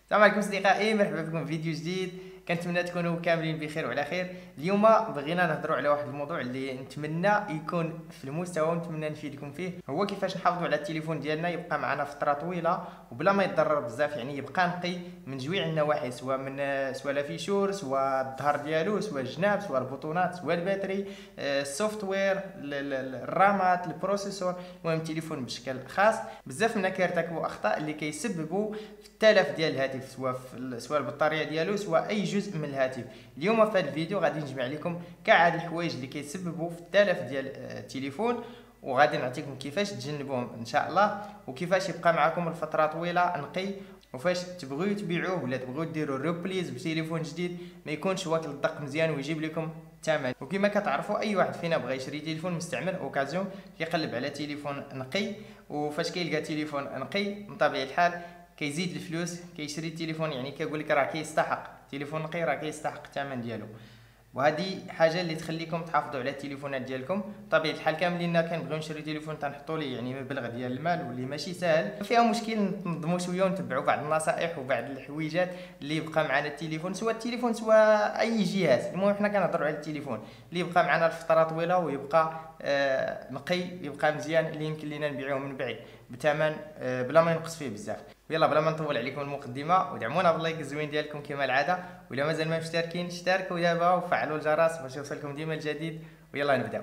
السلام عليكم اصدقائي، مرحبا بكم في فيديو جديد. كنتمنى تكونوا كاملين بخير وعلى خير. اليوم بغينا نهضروا على واحد الموضوع اللي نتمنى يكون في المستوى ونتمنى نفيدكم فيه، هو كيفاش نحافظوا على التليفون ديالنا يبقى معنا فتره طويله وبلا ما يتضرر بزاف، يعني يبقى نقي من جميع النواحي، سواء من سواء لا فيشور، سواء الظهر ديالو، سواء الجناب، سواء البطونات، سواء الباتري، السوفت وير، الرامات، البروسيسور. المهم التليفون بشكل خاص بزاف منا كيرتكبوا اخطاء اللي كيسببوا في التلف ديال الهاتف، سواء البطاريه ديالو، سواء اي جزء من الهاتف. اليوم في هذا الفيديو غادي نجمع لكم كاع هاد الحوايج اللي كيسببوا في التلف ديال التليفون، وغادي نعطيكم كيفاش تجنبوهم ان شاء الله، وكيفاش يبقى معكم لفتره طويله نقي، وفاش تبغيو تبيعوه ولا تبغيو ديروا ريبليز بتليفون جديد ما يكونش واكل الدق مزيان ويجيب لكم الثمن. وكما كتعرفوا اي واحد فينا بغى يشري تليفون مستعمل اوكازيون كيقلب على تليفون نقي، وفاش كيلقى تليفون نقي من طبيعه الحال كيزيد الفلوس، كيشري التليفون، يعني كيقول لك راه كيستحق تليفون نقي، راه كيستحق الثمن ديالو. وهذه حاجه اللي تخليكم تحافظوا على التليفونات ديالكم. بطبيعه الحال كاملين كنبغيو نشري تليفون تنحطوا ليه يعني مبلغ ديال المال واللي ماشي ساهل، فيها مشكل ننظموا شويه ونتبعوا بعض النصائح وبعض الحويجات اللي يبقى معنا التليفون، سواء اي جهاز. المهم حنا كنهضروا على التليفون اللي يبقى معنا لفتره طويله ويبقى نقي، يبقى مزيان، اللي يمكن لينا نبيعوه من بعد بثمن بلا ما ينقص فيه بزاف. يلا بلا ما نطول عليكم المقدمه، ودعمونا باللايك الزوين ديالكم كما العاده، ولا مازال ما مشتركين اشتركوا دابا وفعلوا الجرس باش يوصلكم ديما الجديد. ويلا نبداو.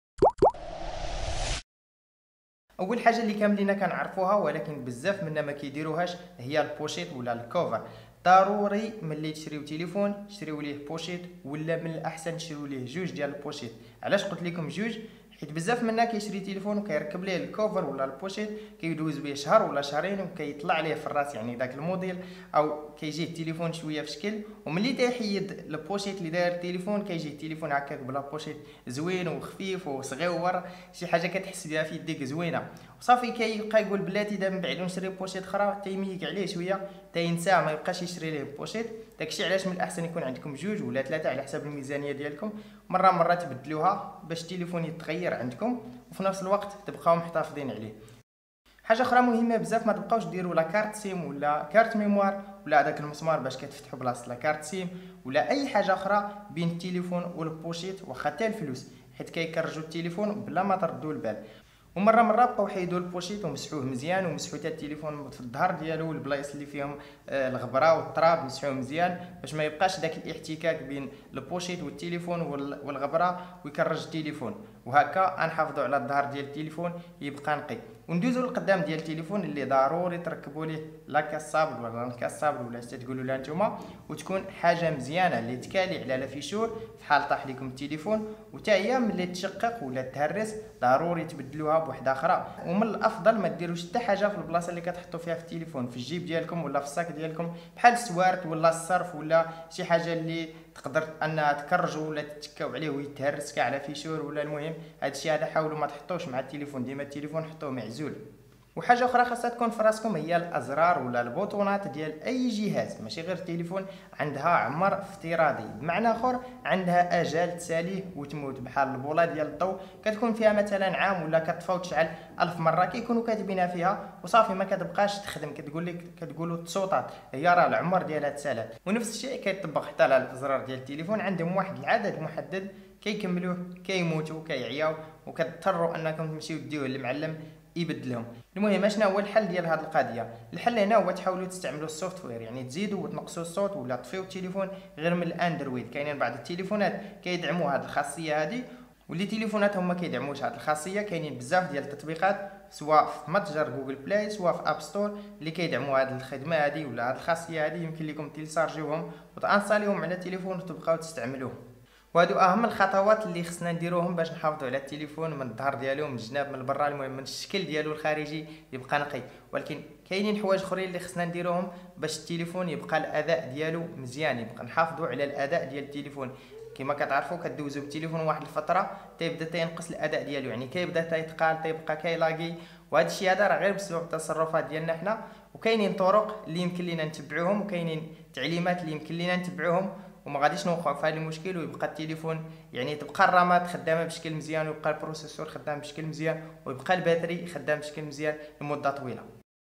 اول حاجه اللي كاملين كنعرفوها ولكن بزاف منا ما كيديروهاش هي البوشيت ولا الكوفر. ضروري ملي تشريو تليفون تشريو ليه بوشيت، ولا من الاحسن تشريو ليه جوج ديال البوشيت. علاش قلت لكم جوج؟ حيت بزاف منا كيشري تليفون وكيركب ليه الكوفر ولا البوشيت، كيدوز به شهر ولا شهرين وكيطلع عليه في الراس يعني داك الموديل، او كيجيه التليفون شويه في شكل، وملي تيحيد البوشيت اللي داير التليفون كيجي التليفون هكاك بلا بوشيت، زوين وخفيف وصغيور، شي حاجه كتحس بها في يديك زوينه. وصافي كيبقى يقول بلاتي دابا من بعد نشري بوشيت اخرى، تيميك عليه شويه تينساه ما يبقاش يشري ليه بوشيت. داكشي علاش من الاحسن يكون عندكم جوج ولا ثلاثه على حسب الميزانيه ديالكم، مره تبدلوها باش التليفون يتغير عندكم وفي نفس الوقت تبقاو محتفظين عليه. حاجه اخرى مهمه بزاف، ما تبقاوش ديروا لا كارت سيم ولا كارت ميموار ولا هذاك المسمار باش كتفتحوا بلاصه لا كارت سيم ولا اي حاجه اخرى بين التليفون والبوشيت، واخا حتى الفلوس، حيت كيكرجوا التليفون بلا ما تردوا البال. ومره بقاو حيدوا البوشيت ومسحوه مزيان، ومسحوا حتى التليفون في الظهر ديالو والبلايص اللي فيهم الغبره والتراب، مسحوه مزيان باش ما يبقاش داك الاحتكاك بين البوشيت والتليفون والغبره ويكرج التليفون. وهكا نحافظوا على الظهر ديال التليفون يبقى نقي. وندوزو للقدام ديال التليفون اللي ضروري تركبوا ليه لا كاسابل ولا الكاسابل ولا تقولوا لها نتوما، وتكون حاجه مزيانه اللي تكالي على لا فيشور في حال طاح لكم التليفون، وتا هي ملي تشقق ولا تهرس ضروري تبدلوها بوحده اخرى. ومن الافضل ما ديروش حتى حاجه في البلاصه اللي كتحطوا فيها في التليفون، في الجيب ديالكم ولا في الصاك ديالكم، بحال السوارت ولا الصرف ولا شي حاجه اللي تقدر انها تكرجوا ولا تتكاو عليه ويتهرس كاع على فيشور ولا. المهم هادشي هذا حاولوا ما تحطوش مع التليفون، ديما التليفون حطوه معزول. وحاجه اخرى خاصها تكون في راسكم هي الازرار ولا البوطونات ديال اي جهاز، ماشي غير التليفون، عندها عمر افتراضي، بمعنى اخر عندها اجال تساليه وتموت. بحال البوله ديال الضوء كتكون فيها مثلا عام ولا كتطفى وتشعل 1000 مره، كيكونوا كاتبينها فيها وصافي ما كتبقاش تخدم، كتقولوا تصوتات، هي راه العمر ديالها تسالات. ونفس الشيء كيطبق حتى على الازرار ديال التليفون، عندهم واحد العدد محدد كيكملوه كيموتوا كيعياو، وكتضطروا انكم تمشيو ديوه للمعلم يبدلهم. المهم شنو هو الحل ديال هذه القضيه؟ الحل هنا هو تحاولوا تستعملوا السوفت وير، يعني تزيدوا وتنقصوا الصوت ولا تطفيو التليفون غير من الاندرويد. كاينين بعض التليفونات كيدعموا هذه الخاصيه هذه، واللي تليفوناتهم ما كيدعموش هذه الخاصيه كاينين بزاف ديال التطبيقات سواء في متجر جوجل بلاي سواء في اب ستور اللي كيدعموا هذه الخدمه هذه ولا هذه الخاصيه هذه، يمكن لكم تيليشارجيوهم وتانستاليوهم على التليفون وتبقاو تستعملوهم. وهادو اهم الخطوات اللي خصنا نديروهم باش نحافظوا على التليفون من الظهر ديالو، من الجناب، من برا، المهم من الشكل ديالو الخارجي يبقى نقي. ولكن كاينين حوايج اخرين اللي خصنا نديروهم باش التليفون يبقى الاداء ديالو مزيان، يبقى نحافظوا على الاداء ديال التليفون. كما كتعرفوا كدوزوا بالتليفون واحد الفتره تيبدا تينقص الاداء ديالو، يعني كيبدا تيتقال، تيبقى كيلاقي، وهذا الشيء هذا راه غير بسبب التصرفات ديالنا حنا. وكاينين طرق اللي يمكن لينا نتبعوهم، وكاينين تعليمات اللي يمكن لينا نتبعوهم، وما غاديش نوقعوا في هذا المشكل، ويبقى التليفون يعني تبقى الرامات خدامه بشكل مزيان، ويبقى البروسيسور خدام بشكل مزيان، ويبقى الباتري خدام بشكل مزيان لمده طويله.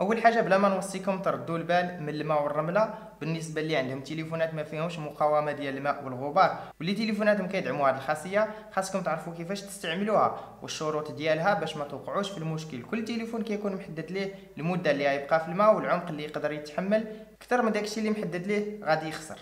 اول حاجه بلا ما نوصيكم تردوا البال من الماء والرمله بالنسبه اللي عندهم تليفونات ما فيهمش مقاومه ديال الماء والغبار، واللي تليفوناتهم كيدعموا هذه الخاصيه، خاصكم تعرفوا كيفاش تستعملوها والشروط ديالها باش ما توقعوش في المشكل. كل تليفون كيكون محدد ليه المده اللي غيبقى في الماء والعمق اللي يقدر يتحمل، اكثر من داكشي اللي محدد ليه غادي يخسر.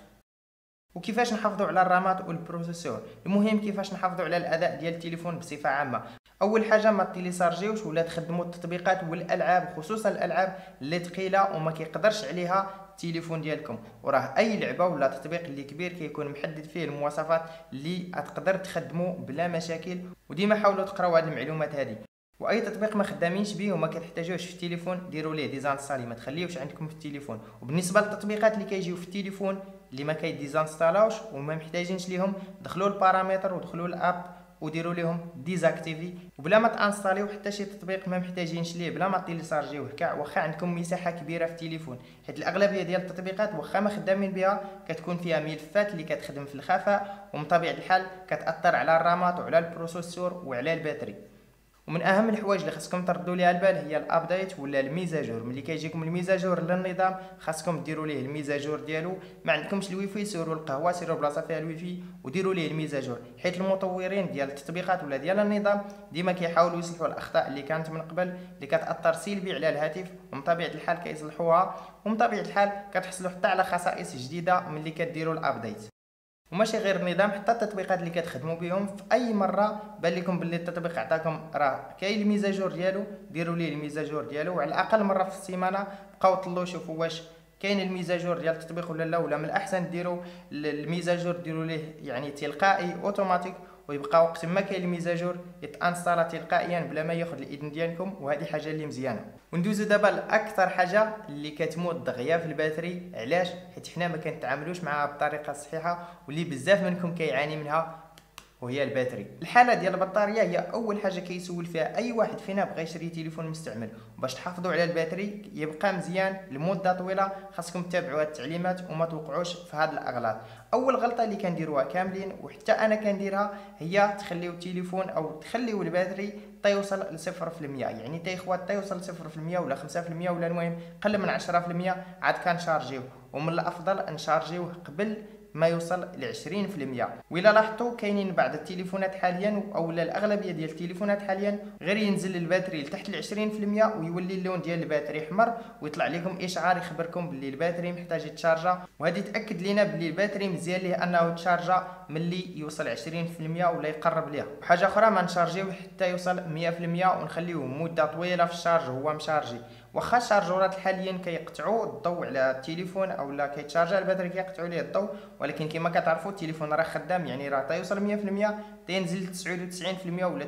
وكيفاش نحافظوا على الرامات والبروسيسور؟ المهم كيفاش نحافظوا على الاداء ديال التليفون بصفه عامه. اول حاجه ما تيليشارجيوش ولا تخدموا التطبيقات والالعاب، خصوصا الالعاب اللي ثقيله وما كيقدرش عليها التليفون ديالكم، وراه اي لعبه ولا تطبيق اللي كبير كيكون محدد فيه المواصفات اللي تقدر تخدموا بلا مشاكل، وديما حاولوا تقراو هذه المعلومات هذه. واي تطبيق ما خدامينش به وما كتحتاجوش في التليفون ديروا ليه ديزانستالي، ما تخليوش عندكم في التليفون. وبالنسبه للتطبيقات اللي كيجيو في التليفون اللي ما كيديزانستالاوش وما محتاجينش ليهم، دخلوا البارامتر ودخلوا الاب وديروا لهم ديزاكتيفي، وبلا ما تانستاليو حتى شي تطبيق ما محتاجينش ليه، بلا ما تيليشارجيوه كاع واخا عندكم مساحه كبيره في التليفون، حيت الاغلبيه ديال التطبيقات واخا ما خدامين بها كتكون فيها ملفات اللي كتخدم في الخفاء، ومن طبيعه الحال كتاثر على الرامات وعلى البروسيسور وعلى الباتري. ومن اهم الحوايج اللي خاصكم تردوا ليها البال هي الابديت ولا الميزاجور. ملي كيجيكم الميزاجور للنظام خاصكم ديروا ليه الميزاجور ديالو. ما عندكمش الويفي سيروا القهوه، سيروا بلاصه فيها الويفي وديروا ليه الميزاجور، حيت المطورين ديال التطبيقات ولا ديال النظام ديما كيحاولوا يصلحوا الاخطاء اللي كانت من قبل اللي كتاثر سلبي على الهاتف، ومن طبيعه الحال كيصلحوها، ومن طبيعه الحال كتحصلوا حتى على خصائص جديده ملي كديروا الابديت. وماشي غير النظام، حتى التطبيقات اللي كتخدموا بهم في اي مره بان لكم باللي التطبيق عطاكم راه كاين الميزاجور ديالو، ديروا ليه الميزاجور ديالو، وعلى الاقل مره في السيمانه بقاو طلوا شوفوا واش كاين الميزاجور ديال التطبيق ولا لا. ولا من الاحسن ديروا الميزاجور ديروا ليه يعني تلقائي اوتوماتيك، ويبقى وقت ما كاين الميزاجور يتانستالا تلقائيا بلا ما ياخذ الاذن ديالكم، وهذه حاجه اللي مزيانه. وندوزو دابا لاكثر حاجه اللي كتموت دغيا في الباتري. علاش؟ حيت حنا ما كنتعاملوش معها بالطريقه الصحيحه واللي بزاف منكم كيعاني منها، وهي الباتري. الحاله ديال البطاريه هي اول حاجه كيسول فيها اي واحد فينا بغى يشري تليفون مستعمل. باش تحافظوا على الباتري يبقى مزيان لمده طويله خاصكم تتبعوا التعليمات وما توقعوش في هاد الاغلاط. اول غلطه اللي كنديروها كاملين وحتى انا كنديرها هي تخليو التليفون او تخليو الباتري تيوصل ل 0%، يعني تيخوات تيوصل ل 0% ولا 5% ولا المهم قل من 10% عاد كنشارجيوه. ومن الافضل نشارجيوه قبل ما يوصل ل 20%. وإلا لاحظتوا كاينين بعض التليفونات حاليا او الاغلبيه ديال التليفونات حاليا غير ينزل الباتري لتحت ال 20% ويولي اللون ديال الباتري احمر ويطلع لكم اشعار يخبركم باللي الباتري محتاج يتشارجا، وهذه تاكد لينا باللي الباتري مزيان ليه انه يتشارجا ملي يوصل 20% ولا يقرب ليها. وحاجه اخرى ما نشارجيوه حتى يوصل 100% ونخليوه مده طويله في الشارج هو مشارجي. واخا الشارجورات حاليا كيقطعوا الضوء على التليفون اولا كيتشارجا الباتري كيقطعوا ليه الضوء، ولكن كما كتعرفوا التليفون راه خدام، يعني راه تيوصل 100% تينزل 99% ولا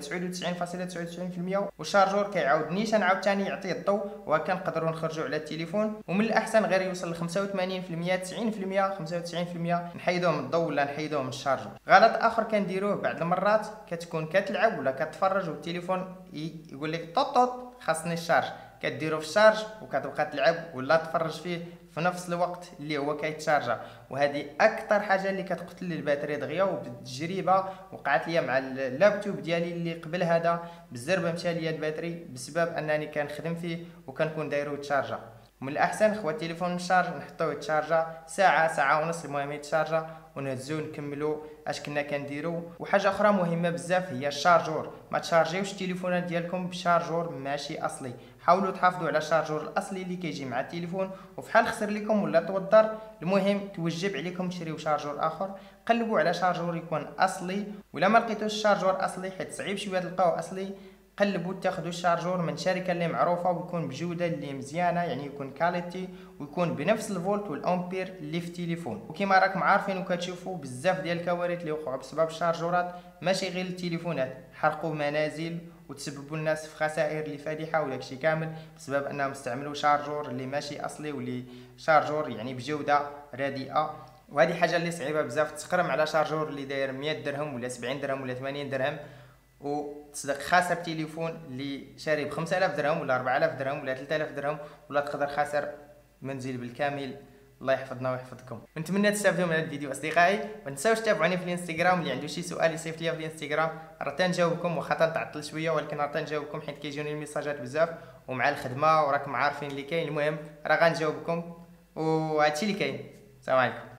99.99%، والشارجور كيعاود نيشان عاوتاني يعطي الضوء وكنقدروا نخرجوا على التليفون. ومن الاحسن غير يوصل ل 85% 90% 95% نحيدوه من الضوء ولا نحيدوه من الشارجور. غلط اخر كنديروه بعض المرات كتكون كتلعب ولا كتفرج والتليفون يقول لك طوط خاصني الشارج، كديرو في الشارج وكتبقى تلعب ولا تفرج فيه في نفس الوقت اللي هو كيتشارجا، وهذه اكثر حاجه اللي كتقتل الباتري دغيا. وبالتجربه وقعت لي مع اللابتوب ديالي اللي قبل هذا بالزربه مشى ليا الباتري بسبب انني كنخدم فيه وكنكون دايرو تشارجا. ومن الاحسن خويا التليفون من الشارج نحطوه يتشارجا ساعه ساعه ونص المهم يتشارجا ونهزو نكملوا اش كنا كنديروا. وحاجه اخرى مهمه بزاف هي الشارجور. ما تشارجيوش التليفونات ديالكم بشارجور ماشي اصلي، حاولوا تحافظوا على الشارجور الاصلي اللي كيجي مع التليفون، وفي حال خسر لكم ولا توضر المهم توجب عليكم تشريو شارجور اخر. قلبوا على شارجور يكون اصلي، ولا ما لقيتوش شارجور اصلي حيت صعيب شويه تلقاوه اصلي قلبوا تاخذوا الشارجور من شركه اللي معروفه ويكون بجوده اللي مزيانه، يعني يكون كاليتي ويكون بنفس الفولت والامبير اللي في التليفون. وكما راكم عارفين وكتشوفوا بزاف ديال الكوارث اللي وقعوا بسبب الشارجورات، ماشي غير التليفونات، حرقوا منازل وتسببوا الناس في خسائر اللي فادحه وداكشي كامل بسبب انهم استعملوا شارجور اللي ماشي اصلي واللي شارجور يعني بجوده رديئه. وهذه حاجه اللي صعيبه بزاف تسقرم على شارجور اللي داير 100 درهم ولا 70 درهم ولا 80 درهم وتصدق خاسر تليفون اللي شاري ب 5000 درهم ولا 4000 درهم ولا 3000 درهم، ولا تقدر خاسر منزل بالكامل. الله يحفظنا ويحفظكم. نتمنى تستافدوا من هذا الفيديو اصدقائي، ما تنساوش تتابعوني في الانستغرام. اللي عنده شي سؤال يصيفط ليا في الانستغرام راه تنجاوبكم، واخا تنعطل شويه ولكن راه تنجاوبكم حيت كيجوني الميساجات بزاف ومع الخدمه وراكم عارفين اللي كاين. المهم راه غنجاوبكم وهادشي اللي كاين. السلام عليكم.